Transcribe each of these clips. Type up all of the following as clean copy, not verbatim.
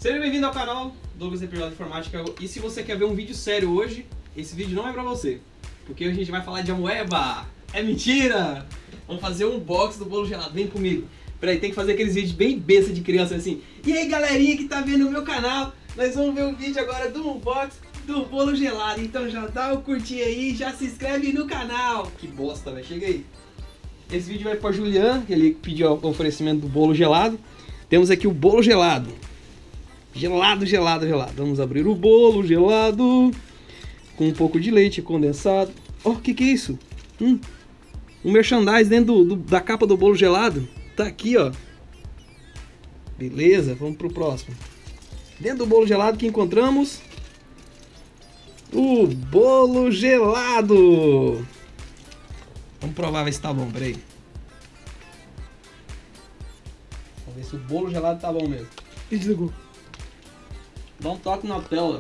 Seja bem-vindo ao canal Douglas Repirado Informática. E se você quer ver um vídeo sério hoje, esse vídeo não é pra você, porque hoje a gente vai falar de amoeba. É mentira! Vamos fazer um unboxing do bolo gelado, vem comigo. Peraí, tem que fazer aqueles vídeos bem besta de criança assim. E aí galerinha que tá vendo o meu canal, nós vamos ver um vídeo agora do unboxing do bolo gelado. Então já dá o curtir aí, já se inscreve no canal. Que bosta, velho, chega aí. Esse vídeo vai pra Julian, que ele pediu o oferecimento do bolo gelado. Temos aqui o bolo gelado. Gelado, gelado, gelado. Vamos abrir o bolo gelado com um pouco de leite condensado. Oh, que é isso? Um merchandise dentro da capa do bolo gelado. Tá aqui, ó. Beleza, vamos pro próximo. Dentro do bolo gelado que encontramos o bolo gelado. Vamos provar, ver se tá bom, peraí. Vamos ver se o bolo gelado tá bom mesmo. E desligou. Dá um toque na tela.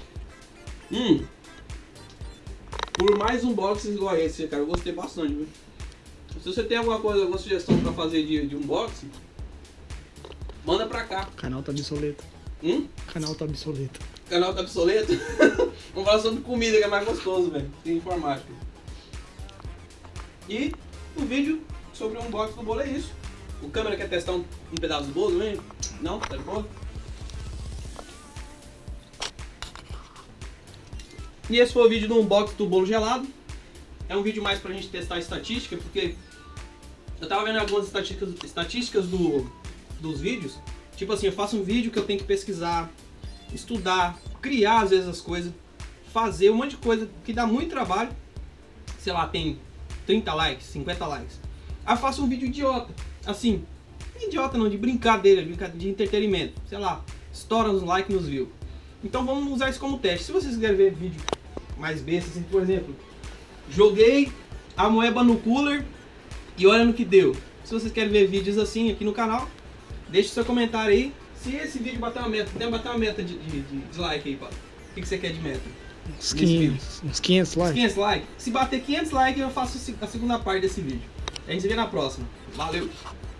Por mais unboxings igual a esse, cara, eu gostei bastante, viu? Se você tem alguma coisa, alguma sugestão pra fazer de unboxing, manda pra cá. O canal tá obsoleto. O Canal tá obsoleto. canal tá obsoleto? Vamos falar sobre comida, que é mais gostoso, velho. Tem informática. E o vídeo sobre o unboxing do bolo é isso. O câmera quer testar um pedaço do bolo, hein? Não? Tá de boa? E esse foi o vídeo do unboxing do bolo gelado. É um vídeo mais pra gente testar a estatística, porque eu tava vendo algumas estatísticas dos vídeos. Tipo assim, eu faço um vídeo que eu tenho que pesquisar, estudar, criar às vezes as coisas, fazer um monte de coisa que dá muito trabalho. Sei lá, tem 30 likes, 50 likes. Aí eu faço um vídeo idiota, assim, idiota não, de brincadeira, de entretenimento. Sei lá, estoura nos likes, nos views. Então vamos usar isso como teste. Se vocês quiserem ver vídeo mais besta, assim, por exemplo, joguei a moeba no cooler e olha no que deu. Se vocês querem ver vídeos assim aqui no canal, deixe seu comentário aí. Se esse vídeo bater uma meta, tem que bater uma meta de dislike aí, pá. O que você quer de meta? Uns 500 likes. 500 likes? Se bater 500 likes, eu faço a segunda parte desse vídeo. A gente se vê na próxima. Valeu!